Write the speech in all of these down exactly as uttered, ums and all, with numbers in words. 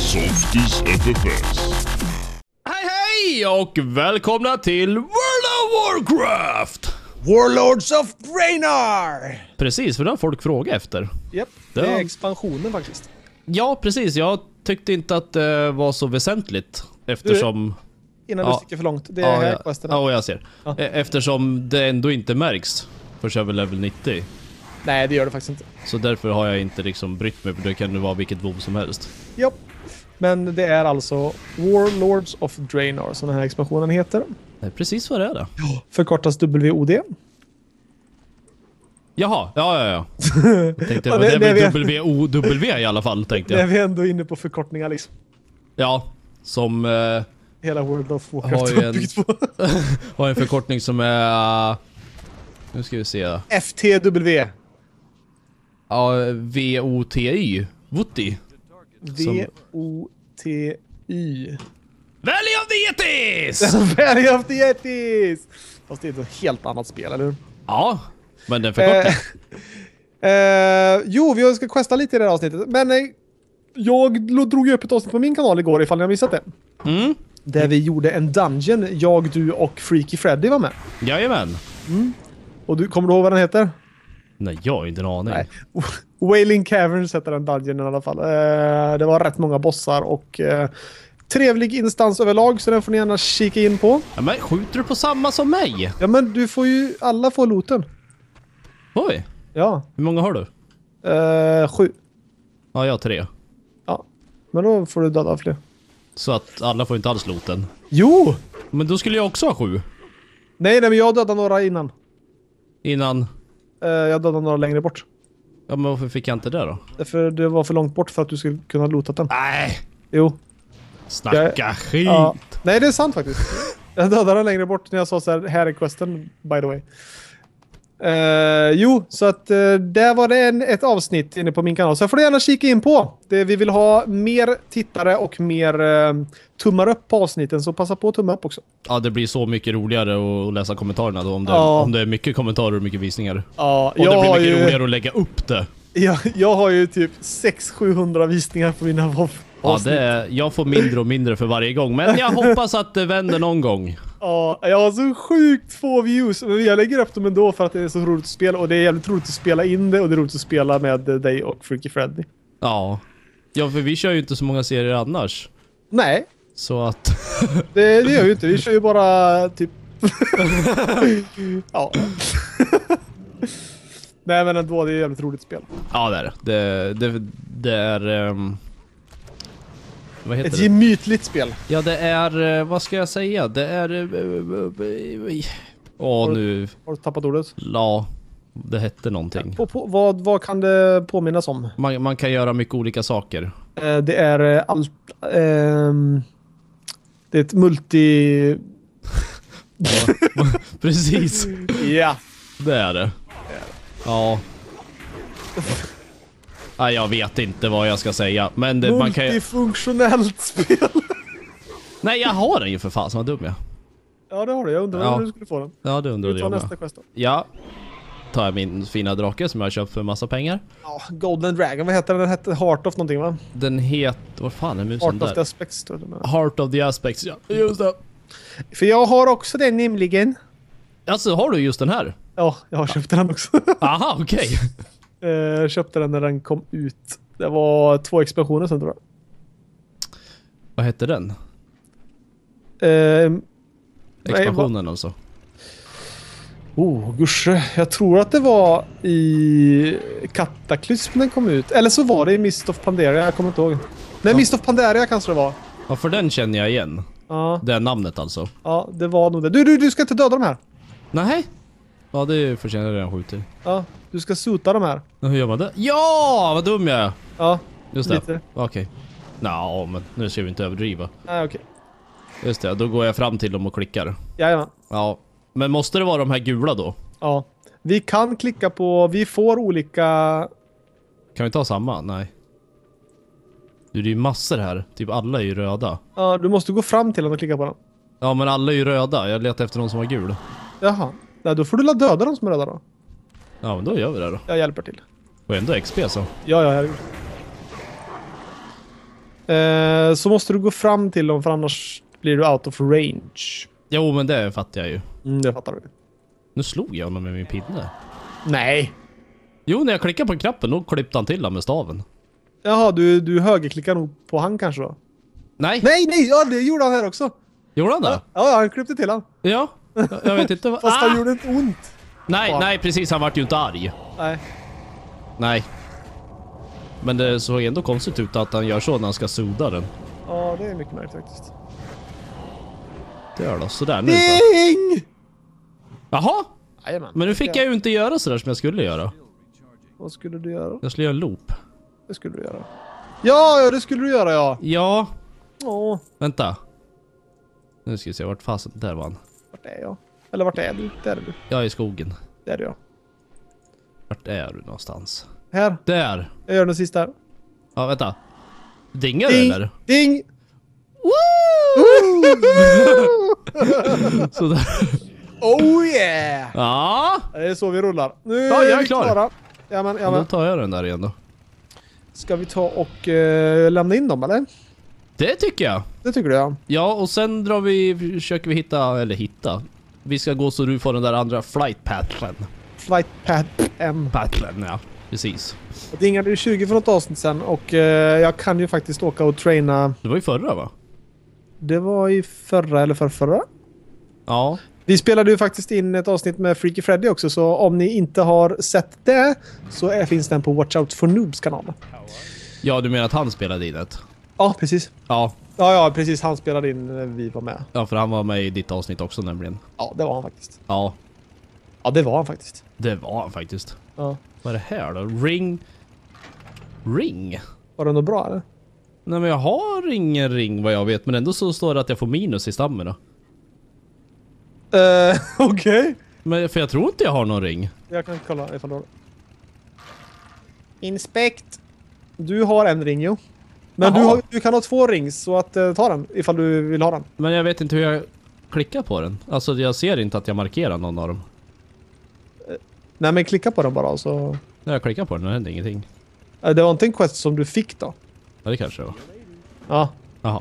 Softies F F S. Hej hej och välkomna till World of Warcraft! Warlords of Draenor! Precis, för det har folk frågat efter. Japp, Det det är var- expansionen faktiskt. Ja, precis. Jag tyckte inte att det var så väsentligt eftersom... Innan Ja. du sticker för långt. Det är Ja, här ja, questen. ja, jag ser. Ja. E- Eftersom det ändå inte märks för över level nittio. Nej, det gör det faktiskt inte. Så därför har jag inte liksom brytt mig, för det kan ju vara vilket WoW som helst. Japp. Men det är alltså Warlords of Draenor som den här expansionen heter. Det är precis vad det är det. Förkortas W O D. Jaha, ja, ja, ja. Jag tänkte, Ja, det, det- det är det väl vet- W O W i alla fall, tänkte När jag. vi ändå är inne på förkortningar liksom. Ja, som... Eh, Hela World of Har Warcraft ju är en- byggt på. har en förkortning som är... Nu ska vi se. F T W. Ja, V O T Y. Vutti. V O T Y. Valley of the Yetis! Valley of the Yetis! Fast det är ett helt annat spel, eller hur? Ja, men den förkortning. Eh, eh, jo, vi ska questa lite i det här avsnittet. Men eh, jag lo- drog ju upp ett avsnitt på min kanal igår ifall ni har missat det. Mm, Där vi gjorde en dungeon, jag, du och Freaky Freddy var med. jajamän. Och du, kommer du ihåg vad den heter? Nej, jag har inte en aning. Nej. Wailing Caverns heter den dungeon i alla fall. Eh, det var rätt många bossar och eh, trevlig instans överlag, så den får ni gärna kika in på. Ja, men skjuter du på samma som mig? Ja, men du får ju, alla får looten. Oj, Ja. hur många har du? Eh, sju. Ja, jag har tre. Ja. Men då får du döda fler. Så att alla får inte alls looten. Jo! Men då skulle jag också ha sju. Nej, nej, men jag dödade några innan. Innan... Eh, jag dödade några längre bort. Ja, men varför fick jag inte det då? Därför det var för långt bort för att du skulle kunna loota den. Nej, Jo. snacka Jag- skit. Ja. Nej, det är sant faktiskt. Jag dödade den längre bort när jag sa så här, här är questen, by the way. Uh, jo, så att uh, där var det en, ett avsnitt inne på min kanal. Så jag får du gärna kika in på. Det, vi vill ha mer tittare och mer uh, tummar upp på avsnitten. Så passa på att tumma upp också. Ja, det blir så mycket roligare att läsa kommentarerna då, om det, Ja. om det är mycket kommentarer och mycket visningar. Ja, Och det jag, blir har mycket ju, roligare att lägga upp det. jag, jag har ju typ sex hundra visningar på mina WoW. Ja, det är, jag får mindre och mindre för varje gång. Men jag hoppas att det vänder någon gång. Ja, jag har så sjukt få views. Men jag lägger upp dem ändå för att det är så roligt att spela. Och det är jävligt roligt att spela in det. Och det är roligt att spela med dig och Freaky Freddy. Ja. Ja, för vi kör ju inte så många serier annars. Nej, Så att... det, det gör vi inte. Vi kör ju bara typ... ja. Nej, men ändå, det är ett jävligt roligt spel. Ja, det är det. Det, det, det är... Um, vad heter Ett det? gemytligt spel. Ja, det är... eh, Vad ska jag säga? Det är... Åh, nu... Har du tappat ordet? Ja, det hette någonting. På, på, vad, vad kan det påminnas om? Man, man kan göra mycket olika saker. Eh, det är eh, allt... ehm, det är ett multi... Ja, precis. Ja. Det är det. Ja. Nej, jag vet inte vad jag ska säga. Men det, man kan ju... Multifunktionellt spel. Nej, jag har den ju för fan, som var dum jag. Ja, det har du. Jag undrar Ja. hur du skulle få den. Ja, det undrar Du tar jag nästa med. quest då. Ja. Tar jag min fina drake som jag har köpt för massa pengar. Ja, Golden Dragon, vad heter den? Den hette Heart of någonting, va? Den heter... Vad fan är musen Heart of the där? Aspects, tror jag. Heart of the Aspects, ja. Just det. För jag har också den nämligen. Alltså, har du just den här? Ja, jag har köpt den också. Aha, okej. Jag köpte den när den kom ut. Det var två expansioner sen, tror jag. Vad hette den? Ehm, Expansionen alltså. Oh, gusche. Jag tror att det var i Kataklysm den kom ut. Eller så var det i Mist of Pandaria, jag kommer inte ihåg. Nej, Ja. Mist of Pandaria kanske det var. Ja, för den känner jag igen. Ja, Det är namnet alltså. ja, det var nog det. Du, du, du ska inte döda de här. Nej. Ja, det förtjänar jag redan skjutit. Ja, du ska suta de här. Hur gör man det? Ja, vad dum jag är. Ja, Just det. lite. Okej. Nå, men nu ska vi inte överdriva. Nej, okej. Just det, då går jag fram till dem och klickar. Jajamän. Ja. Men måste det vara de här gula då? Ja. Vi kan klicka på... Vi får olika... Kan vi ta samma? Nej. Du, det är ju massor här. Typ alla är ju röda. Ja, du måste gå fram till den och klicka på den. Ja, men alla är ju röda. Jag letar efter någon som var gul. Jaha. Nej, då får du la döda dem som är röda då. Ja, men då gör vi det då. Jag hjälper till. Och ändå X P så. Ja, ja, herregud. Eh, så måste du gå fram till dem för annars blir du out of range. Jo, men det fattar jag ju. Mm, det fattar du. Nu slog jag honom med min pinne. Nej. Jo, när jag klickade på knappen, då klippte han till honom med staven. Jaha, du, du högerklickar nog på han kanske då? Nej, Nej, nej! Ja, det gjorde han här också. gjorde han det? Ja, ja han klippte till han. Ja, jag, jag vet inte vad... Fast Ah! han gjorde inte ont. Nej, Fan. nej, precis, han vart ju inte arg. Nej. Nej. Men det såg ändå konstigt ut att han gör så när han ska suda den. Ja, det är mycket märkligt faktiskt. Det gör då, sådär nu så. Ding! Jaha, Jajamän. men nu fick jag ju inte göra sådär som jag skulle göra. Vad skulle du göra? Jag skulle göra en loop. Det skulle du göra. Ja, ja, det skulle du göra, ja. Ja, Åh, vänta. Nu ska vi se, vart fasen, där var han. vart är jag? Eller vart är du? Där är du. Jag är i skogen. Där är jag. Vart är du någonstans? Här. Där. Jag gör den sista här. Ja, vänta. Dingar du Ding! eller? Ding! Sådär. Oh yeah! Ja, Det är så vi rullar. Nu Ja, jag är vi klar. klara. Jamen, då jamen. tar jag den där igen då. Ska vi ta och eh, lämna in dem, eller? Det tycker jag. Det tycker du, ja. Ja, och sen drar vi, försöker vi hitta, eller hitta. Vi ska gå så du får den där andra flight patchen. Flight Pad M. Patchen, ja. Precis. Jag dingade ju tjugo för något avsnitt sen och eh, jag kan ju faktiskt åka och traina. Det var ju förra, va? Det var i förra eller för förra. Ja. Vi spelade ju faktiskt in ett avsnitt med Freaky Freddy också, så om ni inte har sett det så är, finns den på Watch Out for Noobs kanal. Ja, du menar att han spelade in det? Ja, precis. Ja. Ja, ja, precis. Han spelade in när vi var med. Ja, för han var med i ditt avsnitt också nämligen. Ja, det var han faktiskt. Ja, Ja, det var han faktiskt. det var han faktiskt. Ja. Vad är det här då? Ring... Ring? Var det något bra eller? Nej, men jag har ingen ring vad jag vet, men ändå så står det att jag får minus i stammen då. Uh, Okej. Okay. Men för jag tror inte jag har någon ring. Jag kan kolla ifall du har. Inspect. Du har en ring, jo. Men du, Jaha. har, du kan ha två rings, så att uh, ta den ifall du vill ha den. Men jag vet inte hur jag klickar på den. Alltså jag ser inte att jag markerar någon av dem. Nej, men klicka på den bara så... När jag klickar på den, det händer ingenting. Uh, det var inte en quest som du fick då? Ja, det kanske det var. Ja. Jaha.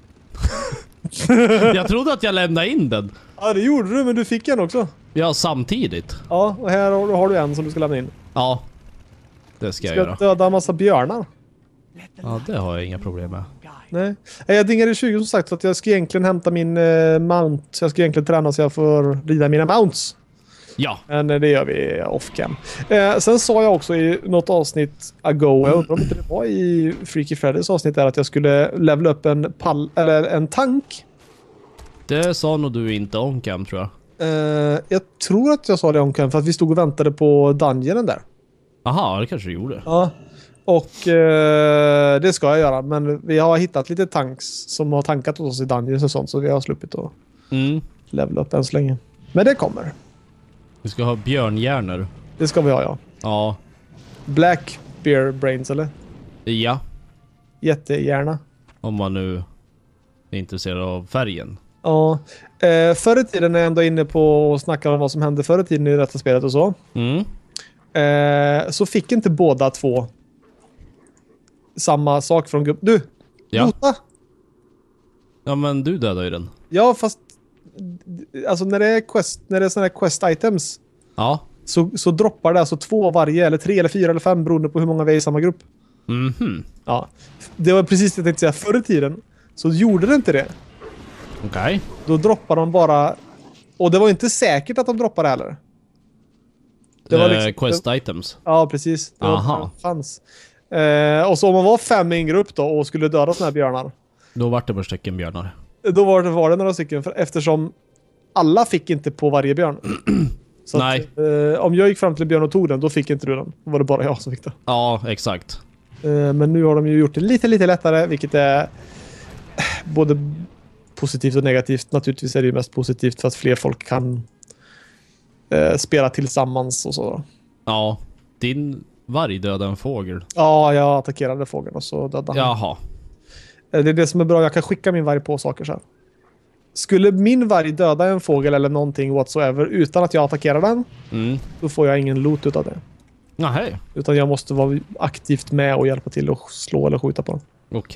Jag trodde att jag lämnade in den. Ja, det gjorde du, men du fick en också. Ja, samtidigt. Ja, och här har, har du en som du ska lämna in. Ja. Det ska jag Ska göra. döda en massa björnar. Ja, det har jag inga problem med. Nej. Jag dingade tjugo som sagt, så att jag ska egentligen hämta min uh, mount. Jag ska egentligen träna så jag får rida mina mounts. Ja. Men det gör vi off-cam. Eh, sen sa jag också i något avsnitt ago, jag undrar om inte det var i Freaky Freddys avsnitt där, att jag skulle levela upp en pall, eller en tank. Det sa nog du inte on cam, tror jag. Eh, jag tror att jag sa det on-cam för att vi stod och väntade på dungeonen där. Aha, det kanske du gjorde. Ja. Och eh, det ska jag göra, men vi har hittat lite tanks som har tankat hos oss i dungeons och sånt, så vi har sluppit att Mm. levela upp än så länge. Men det kommer. Vi ska ha björnhjärnor. Det ska vi ha, ja. Ja. Black bear brains, eller? Ja. Jättegärna. Om man nu är intresserad av färgen. Ja. Eh, förr i tiden är jag ändå inne på och snackar om vad som hände förr i tiden i detta spelet och så. Mm. Eh, så fick inte båda två samma sak från gubb. Du! Ja. Lota! Ja, men du dödade ju den. Ja, fast alltså när det är quest, när det är såna här quest items Ja. så, så droppar det alltså två varje, eller tre eller fyra eller fem beroende på hur många vi är i samma grupp. Mhm. Ja. Det var precis det jag tänkte säga. Förr i tiden så gjorde det inte det. Okej. Då droppar de bara, och det var inte säkert att de droppade heller. Det var liksom, eh, quest items. ja, precis. Det var Aha. det fanns. Eh, och så om man var fem i en grupp då och skulle döda såna här björnar, Då vart det bara stycken björnar. då var det, var det några stycken, för eftersom alla fick inte på varje björn. Så Nej. Att, eh, om jag gick fram till en björn och tog den, då fick inte du den. Då var det bara jag som fick det. Ja, exakt. Eh, men nu har de ju gjort det lite, lite lättare, vilket är eh, både positivt och negativt. Naturligtvis är det ju mest positivt för att fler folk kan eh, spela tillsammans och så. Ja. Din varg dödade en fågel. Ja, jag attackerade fågeln och så dödade han. Jaha. Det är det som är bra. Jag kan skicka min varg på saker så här. Skulle min varg döda en fågel eller någonting whatsoever utan att jag attackerar den, Mm. då får jag ingen loot utav det. Ja, hej. Utan jag måste vara aktivt med och hjälpa till att slå eller skjuta på den. Okej.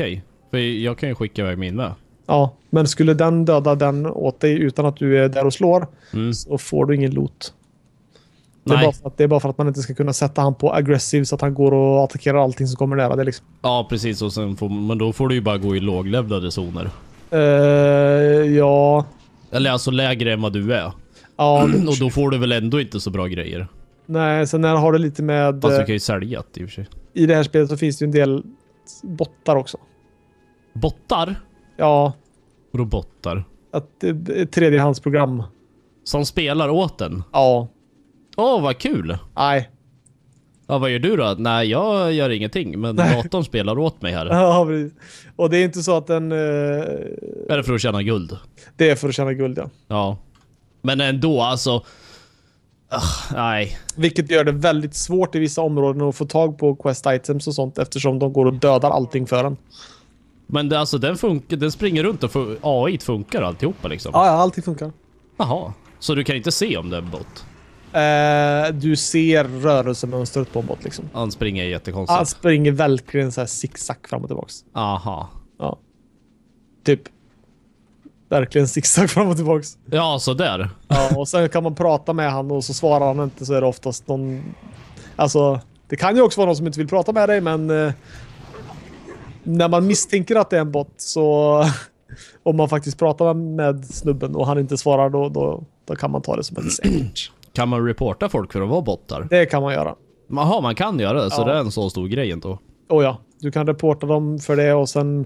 För jag kan ju skicka iväg min med. Ja, men skulle den döda den åt dig utan att du är där och slår Mm. så får du ingen loot. Det är, Nej. bara för att, det är bara för att man inte ska kunna sätta han på aggressive så att han går och attackerar allting som kommer nära det liksom. Ja, precis. Och sen får, men då får du ju bara gå i låglevlade zoner. Uh, ja... Eller alltså lägre än vad du är. Ja, Och då får du väl ändå inte så bra grejer. nej, sen har det lite med... Fast du kan ju sälja det i och för sig. I det här spelet så finns det ju en del bottar också. Bottar? Ja, Och då bottar. att det är ett tredjehandsprogram. Som spelar åt den. Ja, Åh, vad kul. nej. Ja, vad gör du då? Nej, jag gör ingenting. Men Nej. datorn spelar åt mig här. Ja, precis. Och det är inte så att den... eh, Är det för att tjäna guld? det är för att tjäna guld, ja. Ja. Men ändå, alltså... Ugh, nej. Vilket gör det väldigt svårt i vissa områden att få tag på quest items och sånt eftersom de går och dödar allting för en. Men det, alltså, den, funkar, den springer runt och för, A I funkar alltihopa liksom. Ja, ja, allting funkar. Jaha. Så du kan inte se om det är en bot? Eh, du ser rörelsemönstret på en bot liksom. Han springer jättekonstigt. Han springer verkligen så här zigzag fram och tillbaks. Aha. Ja. Typ. Verkligen zigzag fram och tillbaks. Ja, så där. Ja, och sen kan man prata med han och så svarar han inte, så är det oftast någon... Alltså, det kan ju också vara någon som inte vill prata med dig, men... Eh, när man misstänker att det är en bot så... om man faktiskt pratar med snubben och han inte svarar, då, då, då kan man ta det som ett säkert. Kan man reporta folk för att vara bottar? Det kan man göra. Jaha, man kan göra det. Så Ja. det är en så stor grej ändå. Och ja, du kan reporta dem för det och sen...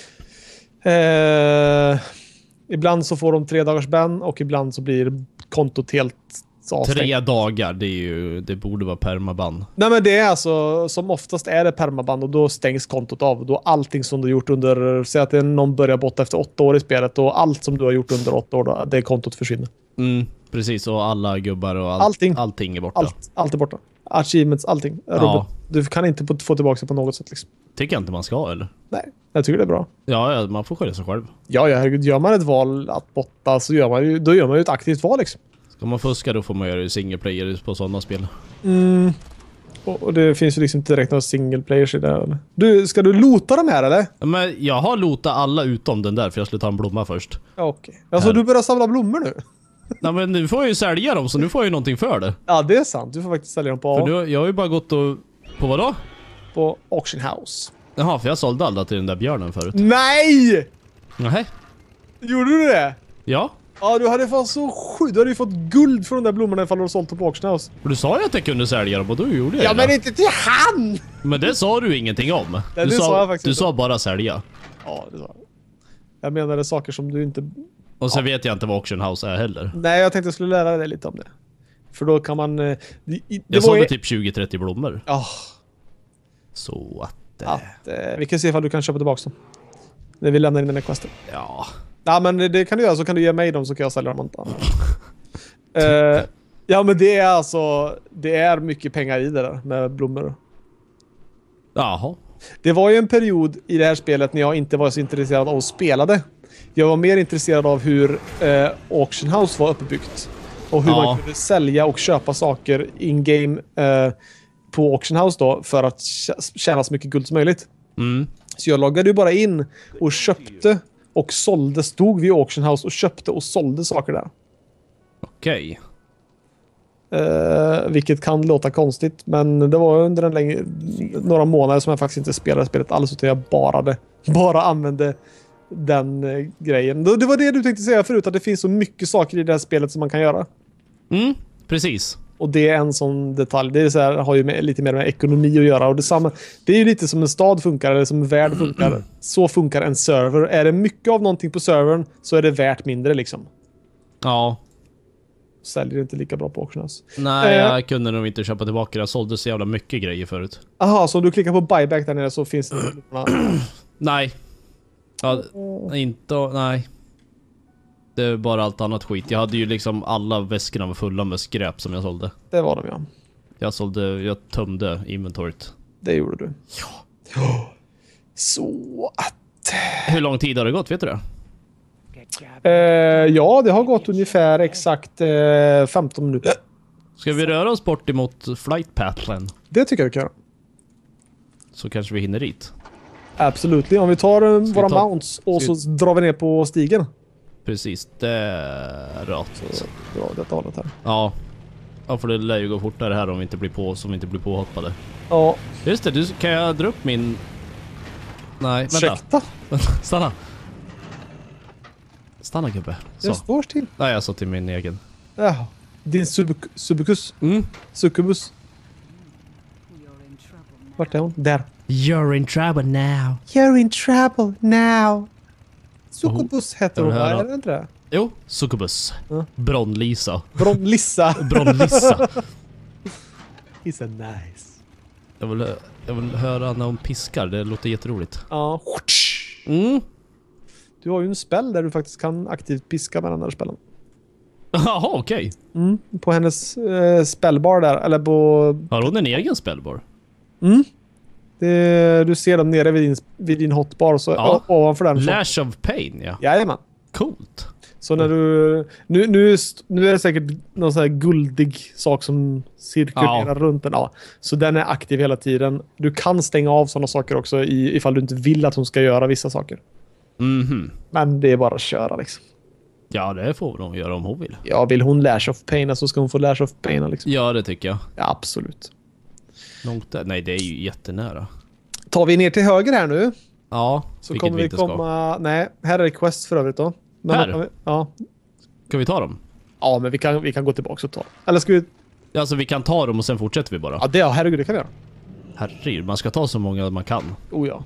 Eh, ibland så får de tre dagars ban och ibland så blir kontot helt avstängt. Tre dagar, det är ju... Det borde vara permaban. Nej, men det är alltså, som oftast är det permaban och då stängs kontot av. Då allting som du gjort under, säg att det är någon börjar botta efter åtta år i spelet och allt som du har gjort under åtta år, då, det kontot försvinner. Mm, precis. Och alla gubbar och all, Allting. allting är borta. Allt, allt är borta. Achievements, allting. Ja. Du kan inte få tillbaka det på något sätt liksom. Tycker jag inte man ska, eller? Nej, jag tycker det är bra. Ja, ja, man får skylla sig själv. Ja, ja, herregud. Gör man ett val att botta så gör man ju, då gör man ju ett aktivt val liksom. Ska man fuska då får man göra det single player på sådana spel. Mm. Och, och det finns ju liksom inte direkt några single players i det här, eller? Du, ska du lota de här, eller? Men jag har lotat alla utom den där, för jag skulle ta en blomma först. Ja, okej. Okay. Alltså, Här. du börjar samla blommor nu? Nej, men nu får jag ju sälja dem, så nu får jag ju någonting för det. Ja, det är sant. Du får faktiskt sälja dem på, För nu, jag har ju bara gått och... På vad då? på Auction House. Jaha, för jag sålde alla till den där björnen förut. Nej! Nej. Gjorde du det? Ja. Ja, du hade fått så sjukt. Du hade ju fått guld för de där blommorna ifall du hade sålt dem på Auction House. Och du sa ju att jag kunde sälja dem och då gjorde jag Ja, det. men inte till han! Men det sa du ingenting om. Nej, Du det sa, sa jag faktiskt du inte. sa bara sälja. Ja, det sa jag. Jag menade saker som du inte... Och sen vet jag inte vad Auction House är heller. Nej, jag tänkte jag skulle lära dig lite om det. För då kan man... eh, Det, det Jag var sålde ju... typ tjugo trettio blommor. Ja, Så att... eh, att... Eh, vi kan se ifall du kan köpa tillbaka dem. När vi lämnar in den här questen. Ja. Ja, men det, det kan du göra. Så kan du ge mig dem så kan jag sälja dem. uh, ja, men det är alltså... Det är mycket pengar i det där med blommor. Jaha. Det var ju en period i det här spelet när jag inte var så intresserad av att spela det. Jag var mer intresserad av hur eh, Auction House var uppbyggt. Och hur Ja. man kunde sälja och köpa saker in-game eh, på Auction House då för att tjäna så mycket guld som möjligt. Mm. Så jag loggade ju bara in och köpte och sålde, stod vid Auction House och köpte och sålde saker där. Okej. Uh, vilket kan låta konstigt, men det var under en längre, några månader som jag faktiskt inte spelade spelet alls, utan jag bara, det, bara använde den uh, grejen. Det var det du tänkte säga förut, att det finns så mycket saker i det här spelet som man kan göra. Mm, precis. Och det är en sån detalj. Det är så här, har ju med, lite mer med ekonomi att göra. Och detsamma, det är ju lite som en stad funkar, eller som en värld funkar. Så funkar en server. Är det mycket av någonting på servern så är det värt mindre liksom. Ja. Säljer inte lika bra på Auction House. Nej, Eh. jag kunde nog inte köpa tillbaka det. Jag sålde så jävla mycket grejer förut. Aha, så om du klickar på buyback där nere så finns det... Nej. Ja, inte... Nej. Det är bara allt annat skit. Jag hade ju liksom alla väskorna var fulla med skräp som jag sålde. Det var de, ja. Jag sålde... Jag tömde inventoriet. Det gjorde du. Ja. Så att... Hur lång tid har det gått, vet du det? Eh, ja, det har gått ungefär exakt eh, femton minuter. Ska vi röra oss bort emot flight pathen? Det tycker jag vi kan göra. Så kanske vi hinner dit. Absolut. Om vi tar uh, våra ta- mounts och så ska drar vi ner på stigen. Precis, däråt. Så dra detta hållet här. Ja. Ja, för det lär ju gå fortare här om vi inte blir på, som vi inte blir påhoppade. Ja. Just det, du, kan jag dra upp min... Nej, vänta. Ursäkta. Stanna. Stanna gubbe. Så. Jag står still. Nej, jag sa till min egen. Ja. Din subuk subukus. Mm. Succubus. Vart är hon? Där. You're in trouble now. You're in trouble now. Succubus heter jag hon, vill va? höra. Är det inte det? Jo, Succubus. Ja. Bronlisa. Bronlissa. Bronlissa. He's a nice. Jag vill, hö- jag vill höra när hon piskar, det låter jätteroligt. Ja. Mm. Du har ju en spell där du faktiskt kan aktivt piska med den här spellen. Jaha, okej. Mm. På hennes eh, spellbar där, eller på... Har hon en egen spellbar? Mm. Det, du ser den nere vid din, vid din hotbar, så Ja. o- ovanför den. Så. Lash of Pain, ja. Jajamän. Coolt. Så när du... Nu, nu, nu är det säkert någon sån här guldig sak som cirkulerar Ja. runt den. Ja. Så den är aktiv hela tiden. Du kan stänga av sådana saker också i, ifall du inte vill att hon ska göra vissa saker. Mhm. Men det är bara att köra liksom. Ja, det får hon göra om hon vill. Ja, vill hon Lash of Pain så ska hon få Lash of Pain liksom. Ja, det tycker jag. Ja, absolut. Långt där. Nej, det är ju jättenära. Tar vi ner till höger här nu Ja, så vilket kommer vi vi inte ska. komma... Nej, här är det quest för övrigt då. Men Här? Ja. Ska vi ta dem? Ja, men vi kan, vi kan gå tillbaka och ta. Eller ska vi... Alltså, vi kan ta dem och sen fortsätter vi bara. Ja, det, ja herregud, det kan vi göra. Herregud, man ska ta så många man kan. Oh ja.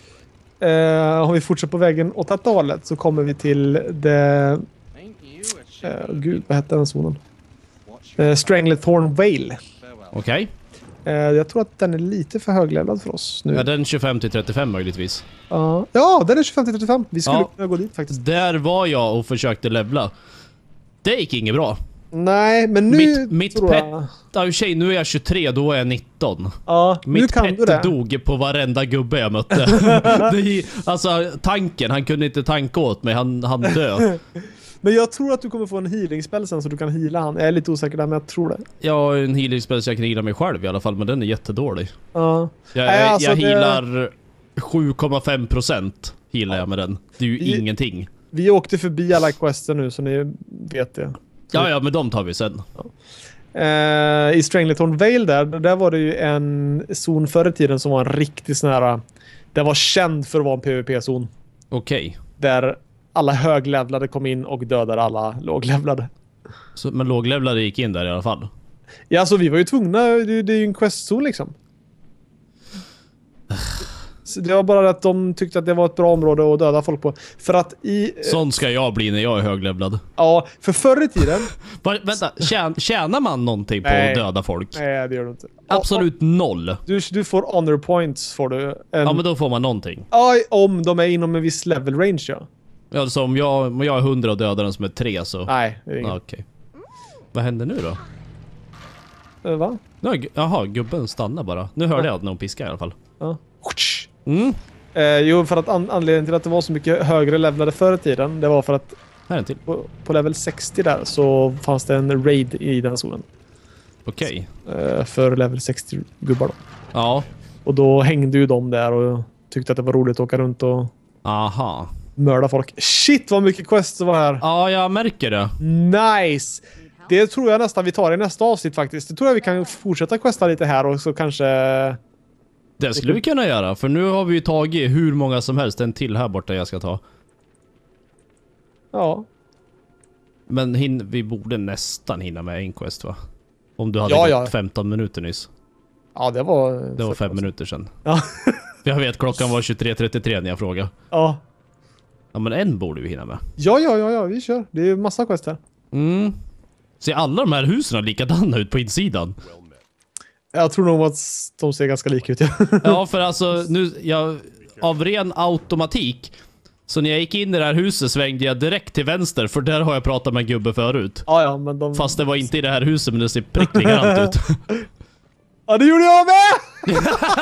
Eh, om vi fortsätter på vägen åt detta hållet så kommer vi till det... Eh, gud, vad hette den zonen? Eh, Stranglethorn Vale. Okej. Eh, jag tror att den är lite för höglevlad för oss nu. Är den tjugofem till trettiofem möjligtvis? Ja, ja, den är tjugofem till trettiofem. Vi skulle Ja. kunna gå dit faktiskt. Där var jag och försökte levla. Det gick inget bra. Nej, men nu Mitt, mitt tror pet... jag... Ja, i och för sig, nu är jag tjugotre, då är jag nitton. Ja, nu Mitt kan du pet det. dog på varenda gubbe jag mötte. det, alltså, tanken, han kunde inte tanka åt mig, han, han dö. Men jag tror att du kommer få en healing spell sen så du kan heala han. Jag är lite osäker där, men jag tror det. Jag har en healing spel så jag kan heala mig själv i alla fall, men den är jättedålig. Ja. Jag, Nej, alltså jag det- healar sju komma fem procent healar jag med den. Det är ju Vi- ingenting. Vi åkte förbi alla quester nu så ni vet det. Ja, ja, men de tar vi sen. Eh, I Stranglethorn Vale där, där var det ju en zon förr i tiden som var en riktigt sån här... Den var känd för att vara en PvP-zon. Okej. Där alla höglevlade kom in och dödade alla låglevlade. Så, men låglevlade gick in där i alla fall. Ja, alltså vi var ju tvungna. Det, det är ju en questzon liksom. Så det var bara att de tyckte att det var ett bra område att döda folk på. För att i... Sån ska jag bli när jag är höglevlad. Ja, för förr i tiden... Va, vänta, tjän, tjänar man någonting på Nej. att döda folk? Nej, det gör du inte. Absolut noll. Du, du får honor points får du. En, Ja, men då får man någonting. ja, om de är inom en viss level range, ja. Ja, så om jag, om jag är hundra och dödar den som är tre så... Nej, det är inget. Ja, okej. Vad händer nu då? Eh, Va? Ja, gu- jaha, gubben stannar bara. Nu hörde jag att någon piskar i alla fall. Ja. Mm, Eh, jo, för att an anledningen till att det var så mycket högre levlade förr i tiden, det var för att här är en till. på, på level sextio där så fanns det en raid i den zonen. Okej. Eh, för level sextio-gubbar då. Ja. Och då hängde ju de där och tyckte att det var roligt att åka runt och Aha. mörda folk. Shit vad mycket quests det var här. Ja, jag märker det. Nice! Det tror jag nästan vi tar i nästa avsnitt faktiskt. Det tror jag vi kan fortsätta questa lite här och så kanske... Det skulle vi kunna göra, för nu har vi ju tagit hur många som helst. En till här borta jag ska ta. Ja. Men hin vi borde nästan hinna med en quest, va? Om du hade Ja, gått ja. femton minuter nyss. Ja, det var... Det var fem minuter sedan. Ja. Jag vet, klockan var tjugotre trettiotre när jag frågade. Ja. Ja, men en borde vi hinna med. Ja, ja, ja, ja, vi kör. Det är ju massa quest här. Mm. Ser alla de här husen likadana ut på insidan? Jag tror nog att de ser ganska lika ut. Ja, Ja, för alltså, nu, jag, av ren automatik, så när jag gick in i det här huset svängde jag direkt till vänster, för där har jag pratat med en gubbe förut. ja, ja men de... Fast det var inte i det här huset, men det ser prick likadant ut. Ja, det gjorde jag med!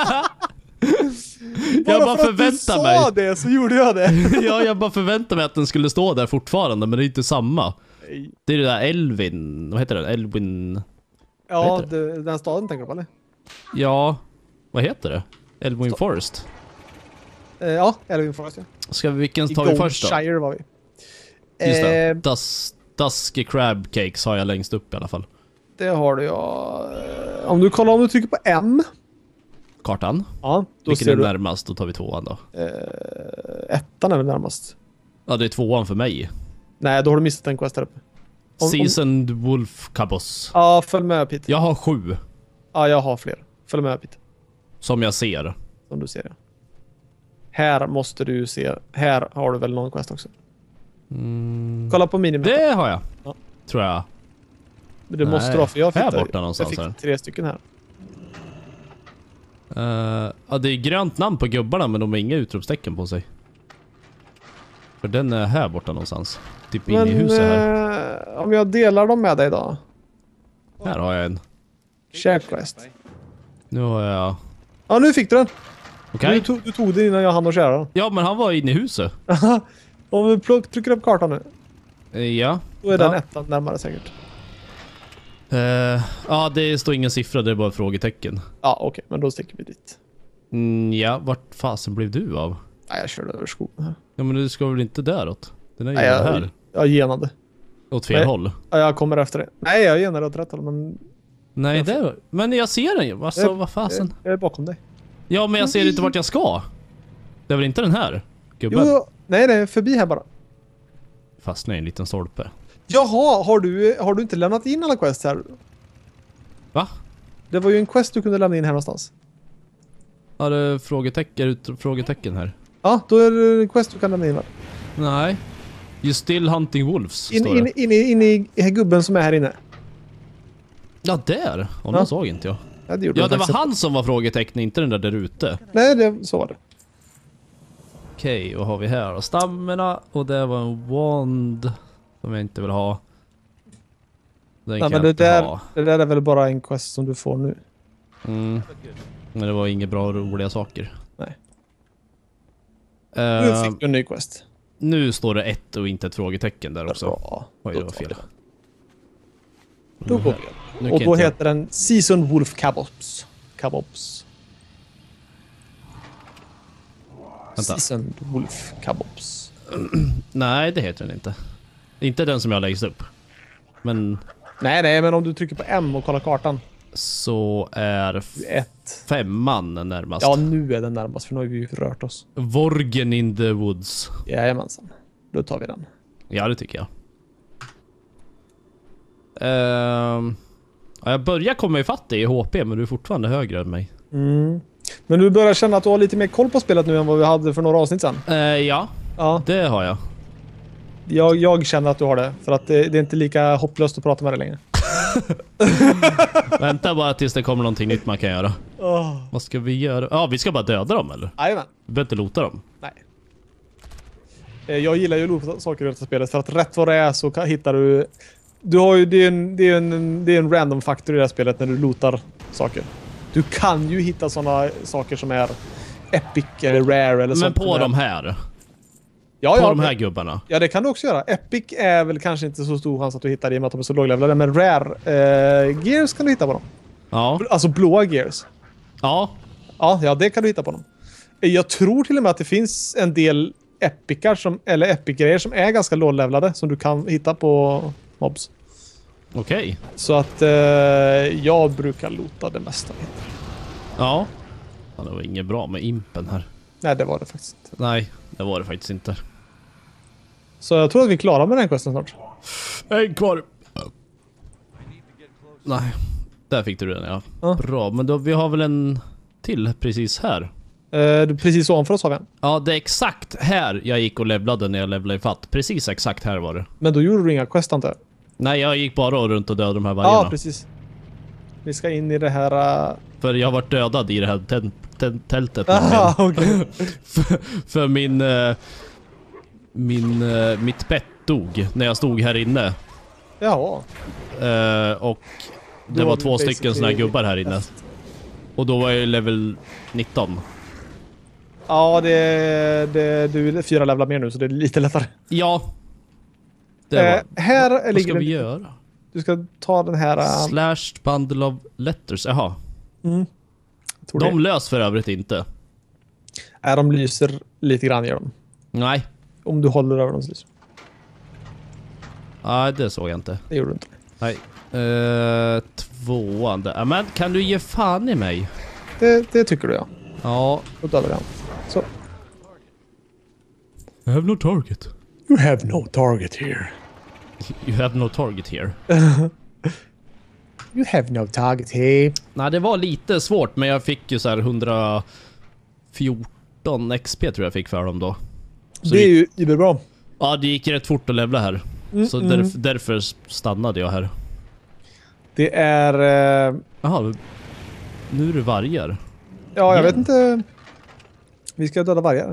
Jag bara för att du förväntar sa mig. det så gjorde jag det. Ja, jag bara förväntar mig att den skulle stå där fortfarande, men det är inte samma. Det är det där Elvin, vad heter det? Elvin... Ja, heter det, den staden tänker du på, eller? Ja, vad heter det? Elvin Forest. Eh, ja, Elven Forest. Ja. Ska vi, vilken I tar vi först då? Goldshire var vi. Just det. Eh, Das, Dusky Crab Cakes har jag längst upp i alla fall. det har du ja. Eh, Om du kollar om du trycker på M. Kartan. Ja, då Vilken ser är du. närmast? Då tar vi tvåan då. Eh, ettan är det närmast. Ja, det är tvåan för mig. Nej, då har du missat en quest här uppe. Om- om- Seasoned Wolf Cabos. Ja, följ med Pete. Jag har sju. Ja, jag har fler. Följ med Pete. Som jag ser. Som du ser det. Här måste du se. Här har du väl någon quest också. Mm. Kolla på minimappen. Det har jag. Ja. Tror jag. Det Nej, måste du ha, för jag fick, här det- borta någonstans jag fick här. tre stycken här. Uh, ja, det är grönt namn på gubbarna men de har inga utropstecken på sig. För den är här borta någonstans. Typ inne i huset här. eh, om jag delar dem med dig då. Här har jag en. Share quest. Nu har jag... Ja, nu fick du den. Okej. Du, tog, du tog den innan jag hann och köra den. Ja, men han var inne i huset. Om vi plock, trycker upp kartan nu. Eh, ja. Då är den Ja. ettan närmare säkert. Eh, ja, det står ingen siffra, det är bara frågetecken. Ja, okej. Men då sticker vi dit. Mm, ja, vart fasen blev du av? Nej, jag körde över skogen här. Ja, men du ska väl inte däråt? Den är ju Nej, jag, här. jag genade. Åt fel Nej. håll. Ja, jag kommer efter det. Nej, jag genade åt rätt håll, men Nej, Jag det... Men jag ser den ju. Alltså, Jag- vad fasen? jag, jag är bakom dig. Ja, men jag ser inte vart jag ska. Det är väl inte den här? Gubben. Jo, nej, nej, förbi här bara. Fastnar i en liten stolpe. Jaha, har du, har du inte lämnat in alla quests här? Va? Det var ju en quest du kunde lämna in här någonstans. Ja, det är frågetecken, ut, frågetecken här. Ja, då är det en quest du kan lämna in här. Nej. You still hunting wolves, In, står in, det. in, in, in i gubben som är här inne. Ja, där. Och Ja. ja. såg inte jag. Ja, det, gjorde Ja, jag det var faktiskt. han som var frågetecknet, inte den där där ute. Nej, det, så var det. Okej, vad har vi här då? Stammarna, och det var en wand som jag inte vill ha. Den Nej, kan men jag det inte där, ha. det där är väl bara en quest som du får nu. Mm. Men det var inga bra och roliga saker. Nej. Uh, Nu fick du en ny quest. nu står det ett och inte ett frågetecken där också. Bra. Oj, Då det var tar fel. vi den. Då går vi den. Nu Och kan då inte jag- heter den Season Wolf Kabobs. Kabobs. Vänta. Season Wolf Kabobs. Nej, det heter den inte. Inte den som jag lägst upp. Men Nej, nej, men om du trycker på M och kollar kartan. så är f- Ett. femman närmast. Ja, nu är den närmast, för nu har vi ju rört oss. Vorgen in the woods. Jajamensan. Då tar vi den. Ja, det tycker jag. Ehm, ja, jag börjar komma ifatt dig i H P, men du är fortfarande högre än mig. Mm. Men du börjar känna att du har lite mer koll på spelet nu än vad vi hade för några avsnitt sedan. Eh, ja, Ja, det har jag. jag, jag känner att du har det. För att det, det är inte lika hopplöst att prata med dig längre. Vänta bara tills det kommer någonting nytt man kan göra. Oh. Vad ska vi göra? Ja, vi ska bara döda dem eller? Jajamän. Vi behöver inte lota dem. Nej. Eh, Jag gillar ju att lota saker i detta spelet för att rätt vad det är så kan, hittar du... Du har ju, det är en, det är en, det är en random faktor i det här spelet när du lotar saker. Du kan ju hitta sådana saker som är epic eller rare eller Men sånt. på som är- de här. ja, På ja, de här gubbarna. Ja, det kan du också göra. Epic är väl kanske inte så stor chans att du hittar i och med att de är så låglevlade, men rare eh, gears kan du hitta på dem. Ja. Alltså blåa gears. Ja. Ja, ja, det kan du hitta på dem. Jag tror till och med att det finns en del epicar som, eller epic-grejer som är ganska låglevlade som du kan hitta på mobs. Okej. Så att eh, jag brukar lota det mesta. Ja. Ja, det var inget bra med impen här. Nej, det var det faktiskt inte. Nej, det var det faktiskt inte. Så jag tror att vi är klara med den questen snart. En kvar. Nej. Där fick du den, ja. Ja. Bra, men då, vi har väl en till precis här. Eh, precis ovanför oss har vi en. Ja, det är exakt här jag gick och levlade när jag levlade i fatt. Precis exakt här var det. Men då gjorde du inga quest antar jag. Nej, jag gick bara runt och dödade de här vargarna. Ja, precis. Vi ska in i det här... Uh... För jag har varit dödad i det här tä- tä- tältet. Aha, okej. för, för min... eh, min... eh, mitt pet dog när jag stod här inne. Jaha. Eh, och det Då var har två vi stycken såna här basically- gubbar här inne. Och då var jag level nitton. Ja, det, det, du är fyra levlar mer nu så det är lite lättare. Ja. Det var. Eh, här Vad ligger ska en, vi göra? Du ska ta den här... Uh, Slashed bundle of letters. Jaha. mm, tror De det. lös för övrigt inte. Är de lyser lite grann gör de. Nej. Om du håller över dem så lyser. Nej, det såg jag inte. Det gjorde du inte. Nej. Uh, tvåan där. Men kan du ge fan i mig? Det, det tycker du ja. Ja. Då dödar vi han. Så. I have no target. You have no target here. You have no target here. You have no target here. Nej, det var lite svårt, men jag fick ju så här hundrafjorton X P tror jag fick för dem då. Så det är ju det är bra. Ja, det gick rätt fort att levla här. Mm, så mm. Därf därför stannade jag här. Det är... Eh... Jaha, nu är det vargar. Ja, jag Igen. vet inte. Vi ska döda vargar.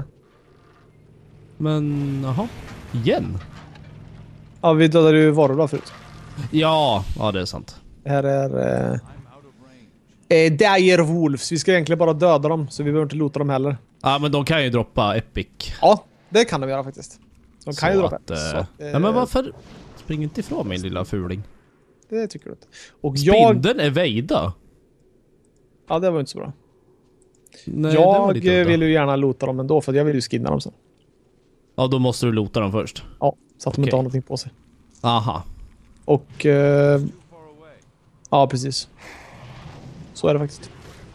Men, jaha. Igen? Ja, vi dödade ju varor då förut. Ja, ja det är sant. Det här är... Eh... Eh, Dire Wolves. Vi ska egentligen bara döda dem, så vi behöver inte lota dem heller. Ja, men de kan ju droppa Epic. Ja, det kan de göra faktiskt. De kan så ju droppa. att, eh, Så, eh, ja, men varför? Spring inte ifrån min lilla fuling. Det tycker du inte. Och jag... Spindeln är Veida. Ja, det var inte så bra. Nej, det var jag lite udda. vill ju gärna lota dem ändå, för jag vill ju skinna dem sen. Ja, då måste du lota dem först. Ja, så att de Okej. inte har någonting på sig. Aha. Och... Eh... Ja, precis. Så är det faktiskt.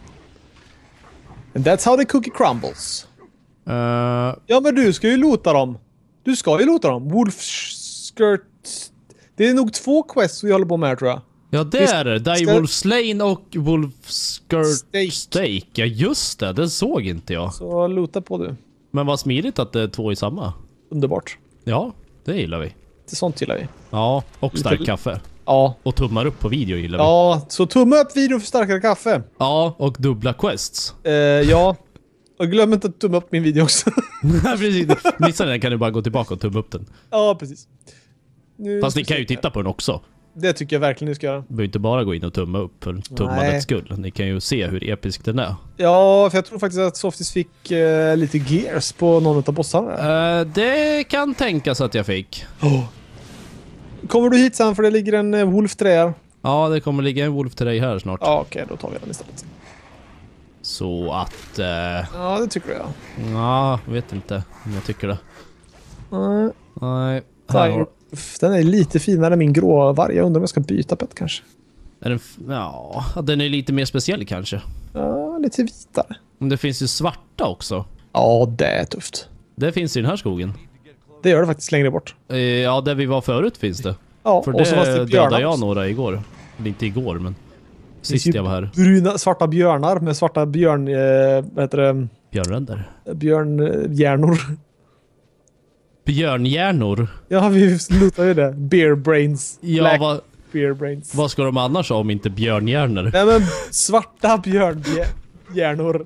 And that's how the cookie crumbles. Uh, Ja, men du ska ju lota dem. Du ska ju lota dem. Wolf skirt... Det är nog två quests vi håller på med här, tror jag. ja, det Vi är det. Die ska- Wolf Slain och Wolf Skirt Steak. Steak. Ja, just det. Den såg inte jag. Så lota på du. Men vad smidigt att det är två i samma. Underbart. Ja, det gillar vi. Det sånt gillar vi. Ja, och stark Lite- kaffe. Ja. Och tummar upp på video gillar vi. Ja, så tumme upp videon för starkare kaffe. Ja, och dubbla quests. Eh, ja. Och glöm inte att tumma upp min video också. Precis. Missar den kan du bara gå tillbaka och tumma upp den. Ja, precis. Nu Fast ska ni vi kan se. ju titta på den också. Det tycker jag verkligen ni ska göra. Du behöver inte bara gå in och tumma upp för tummandets skull. Ni kan ju se hur episk den är. Ja, för jag tror faktiskt att Softis fick eh, lite gears på någon av bossarna. Uh, det kan tänkas att jag fick. Oh. Kommer du hit sen för det ligger en eh, Wolf tre här? Ja, det kommer ligga en Wolf till dig här snart. Ja, okej, då tar vi den istället. Så att... Uh, Ja, det tycker jag. ja, vet inte om jag tycker det. Nej. Nej. Här har, Uff, den är lite finare än min grå varg. Jag undrar om jag ska byta pet kanske. är den, f- ja, den är lite mer speciell kanske. Ja, lite vitare. Men det finns ju svarta också. Ja, det är tufft. Det finns i den här skogen. Det gör det faktiskt längre bort. Eh, ja, där vi var förut finns det. Ja, För och så fanns det det björnar dödade jag också. några igår. Eller inte igår, men sist ju jag var här. Bruna, svarta björnar med svarta björn... Eh, vad heter det? Björnränder. Björnhjärnor. Björnhjärnor? Ja, vi lutar ju det. Bear brains. Ja, Black vad, bear brains. vad ska de annars ha om inte björnhjärnor? Nej, men svarta björnhjärnor.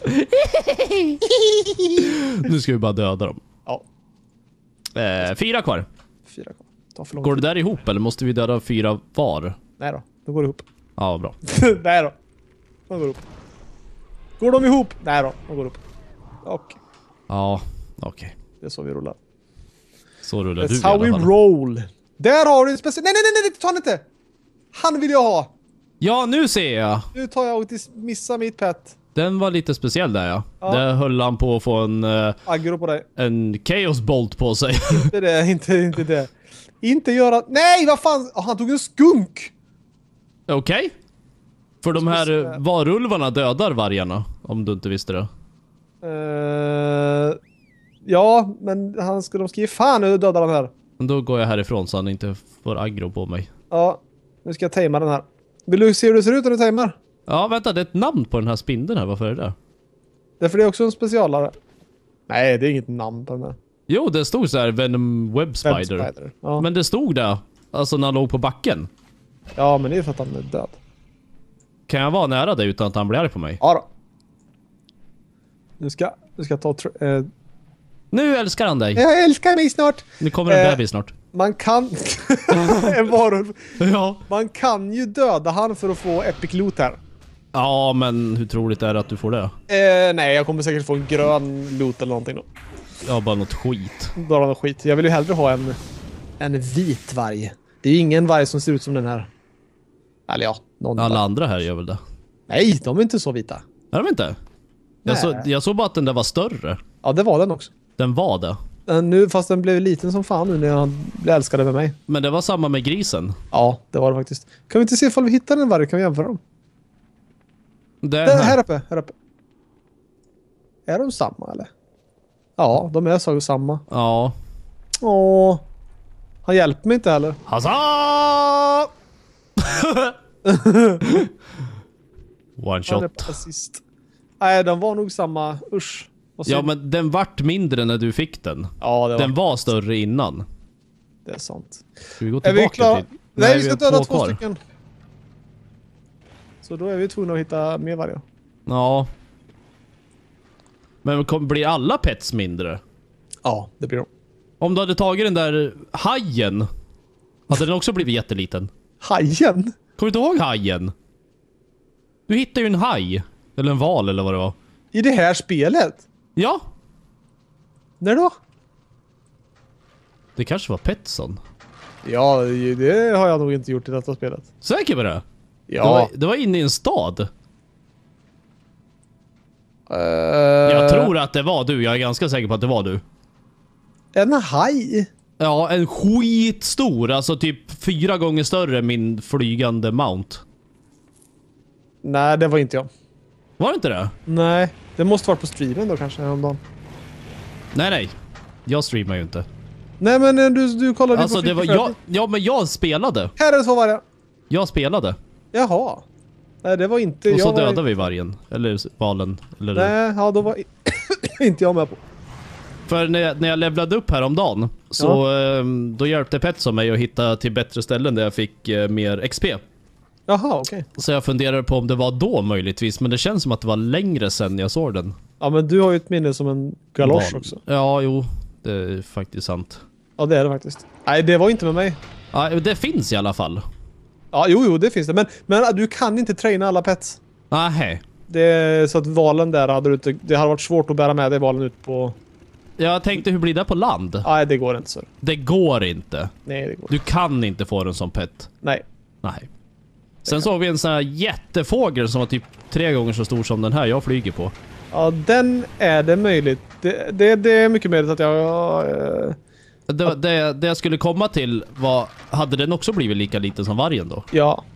Nu ska vi bara döda dem. Ja, Eh, fyra kvar. fyra kvar. Ta för lång Går tid. det där ihop eller måste vi döda fyra var? Nej då, då går det ihop. Ja, bra. Nej då. De går ihop. Går de ihop? Nej då, de går ihop. Okej, Ja, okej. det är så vi rullar. Så rullar du i That's how we alla fall. roll. Där har du en speciell... Nej, nej, nej, nej, ta han inte! Han vill jag ha! Ja, nu ser jag. Nu tar jag och dis- missar mitt pet. Den var lite speciell där, ja. Ja. Där höll han på att få en, eh, Aggro på dig. en Chaos Bolt på sig. Inte det, inte, inte det. Inte göra... Nej, vad fan! Oh, han tog en skunk! Okej. För de här eh, varulvarna dödar vargarna, om du inte visste det. Uh, ja, men han ska, de ska ge fan nu döda den här. Men då går jag härifrån så han inte får aggro på mig. Ja, nu ska jag tajma den här. Vill du se hur det ser ut när du tajmar? Ja, vänta, det är ett namn på den här spindeln här. Varför är det det? Därför det är också en specialare. Nej, det är inget namn på den här. Jo, det stod så här Venom Web Web Spider. Spider. Ja. Men det stod där, alltså när han låg på backen. ja, men det är för att han är död. Kan jag vara nära dig utan att han blir arg på mig? Ja då. Nu ska, nu ska jag ta... tr- eh, Nu älskar han dig. jag älskar mig snart! Nu kommer en Eh. bebis snart. Man kan... en varulv. Ja. Man kan ju döda han för att få epic loot här. Ja, men hur troligt är det att du får det? Eh, nej, jag kommer säkert få en grön loot eller någonting då. Ja, bara något skit. Bara något skit. Jag vill ju hellre ha en, en vit varg. Det är ju ingen varg som ser ut som den här. Eller ja, någon Alla varg. andra här gör väl det? Nej, de är inte så vita. Är de inte? Jag, Nej. så, jag såg bara att den där var större. Ja, det var den också. Den var det. Den Nu, fast den blev liten som fan nu när han blev älskade med mig. Men det var samma med grisen. Ja, det var det faktiskt. Kan vi inte se ifall vi hittar den varje? Kan vi jämföra dem? Det Här. här. här uppe, här uppe. Är de samma eller? Ja, de är så samma. Ja. Åh. Han hjälper mig inte heller. Hassa! One Han är shot. på assist. Nej, de var nog samma. Usch. Vad Ja, synd. men den vart mindre när du fick den. ja, det var, Den var större innan. det är sant. Ska vi gå Är vi tillbaka klara? till... Nej, vi ska har döda två två kvar. stycken. Så då är vi tvungna att hitta mer varje. Ja. Men kom, blir alla pets mindre? Ja, det blir de. Om du hade tagit den där hajen, hade den också blivit jätteliten? Hajen? Kommer du inte ihåg hajen? Du hittade ju en haj. Eller en val eller vad det var. I det här spelet? Ja, När då? det kanske var Petson. Ja, det har jag nog inte gjort i detta spelet. Säker på det? Ja. Det var, det var inne i en stad. Uh, Jag tror att det var du. Jag är ganska säker på att det var du. En haj? Ja, en skitstor. Alltså typ fyra gånger större än min flygande mount. Nej, det var inte jag. Var det inte det? Nej, det måste vara på streamen då kanske häromdagen. Nej, nej. Jag streamar ju inte. Nej, men eh, du, du kollade Alltså på det var Freaky jag, Friday. ja men jag spelade. Här är det två vargar. Jag spelade. Jaha. Nej, det var inte Och så jag. var- dödade vi vargen. Eller valen. Eller... Nej, ja, då var inte jag med på. För när jag, när jag levlade upp här om dagen så Ja. ehm, då hjälpte Petson mig att hitta till bättre ställen där jag fick eh, mer X P. Jaha, okej. Så jag funderade på om det var då möjligtvis, men det känns som att det var längre sedan jag såg den. Ja, men du har ju ett minne som en galosch Val. också. Ja, jo. Det är faktiskt sant. Ja, det är det faktiskt. Nej, det var inte med mig. Ja, det finns i alla fall. Ja, jo, jo, det finns det. Men, men du kan inte träna alla pets. Nej. Det är så att valen där hade du inte... Det hade varit svårt att bära med dig valen ut på... Jag tänkte, hur blir det på land? Nej, det går inte så. Det går inte. Nej, det går Du kan inte få den som pet. Nej. Nej. Sen såg vi en sån här jättefågel som var typ tre gånger så stor som den här jag flyger på. Ja, den är det möjligt. Det, det, det är mycket möjligt att jag... eh, Det, var- det, det jag skulle komma till var, hade den också blivit lika liten som vargen då? ja.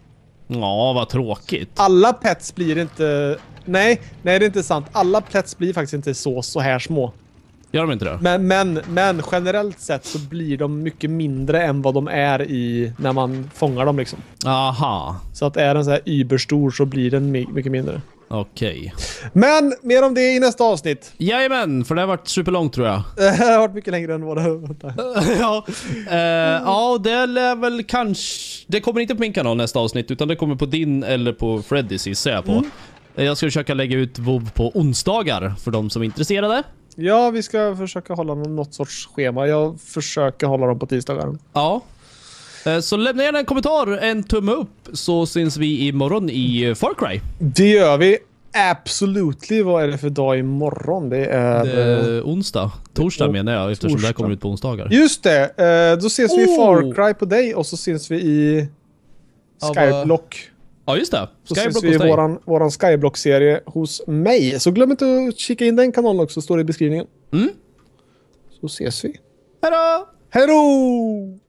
Ja, vad tråkigt. Alla pets blir inte... Nej, nej det är inte sant. Alla pets blir faktiskt inte så, så här små. Gör de inte det? Men, men, men generellt sett så blir de mycket mindre än vad de är i när man fångar dem liksom. Aha, Så att är den så här yberstor så blir den my- mycket mindre. okej. Men mer om det i nästa avsnitt. Jajamän, för det har varit superlångt tror jag. Det här har varit mycket längre än vad det vänta. ja, eh, ja, det lär väl kanske... Det kommer inte på min kanal nästa avsnitt, utan det kommer på din eller på Freddys gissar jag på. Mm. Eh, Jag ska försöka lägga ut WoW på onsdagar för de som är intresserade. Ja, vi ska försöka hålla någon, något sorts schema. Jag försöker hålla dem på tisdagar. Ja. Eh, Så lämna gärna en kommentar, en tumme upp, så syns vi imorgon i eh, Far Cry. Det gör vi. Absolutely. Vad är det för dag imorgon? Det är... Det är onsdag. Torsdag Oh, menar jag, eftersom det här torsdag. kommer ut på onsdagar. Just det. Eh, då ses vi i Oh. Far Cry på dig och så syns vi i Ja, Skyblock. Ja, just det. Så Skyblock syns vi hos i dig. våran, våran Skyblock-serie hos mig. Så glöm inte att kika in den kanalen också, står det i beskrivningen. Mm. Så ses vi. Hejdå! Hej då!